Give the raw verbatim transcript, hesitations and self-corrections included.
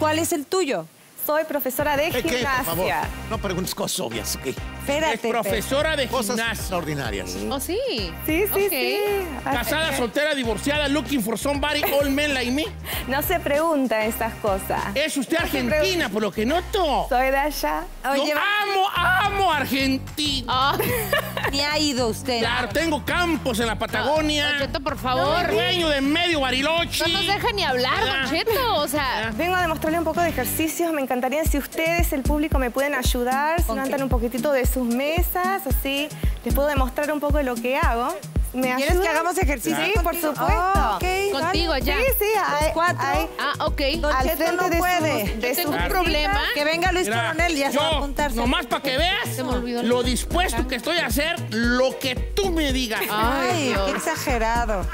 cuál es el tuyo? Soy profesora de ¿Qué, qué, gimnasia. por favor? No preguntes cosas obvias, ¿ok? Espérate. Es profesora de Cosas gimnasia. extraordinarias. ¿Oh, sí? Sí, sí, Ok. sí. Casada, soltera, divorciada, looking for somebody, all men like me. No se preguntan estas cosas. Es usted No se argentina, por lo que noto. Soy de allá. Oye, Yo amo, amo Argentina. Ah, ni ha ido usted. Claro, tengo campos en la Patagonia. Don Cheto, por favor. Dueño de medio Bariloche. No nos deja ni hablar, Don Cheto. O sea, Vengo a demostrarle un poco de ejercicios. Me encantaría si ustedes, el público, me pueden ayudar. Se ¿Con levantan qué? un poquitito de sus mesas, así. Les puedo demostrar un poco de lo que hago. ¿Me ¿Quieres ayudan? que hagamos ejercicio? Sí, por contigo? supuesto. Oh, ok, contigo vale. ya. Sí, sí, hay, cuatro. hay- Ah, ok. Don al Cheto frente no de puede. sus, de Yo tengo sus un problema. Que venga Luis Mira, Coronel, ya se va a yo, apuntarse. nomás para que veas Se me olvidó. lo dispuesto que estoy a hacer lo que tú me digas. Ay, Dios. qué exagerado.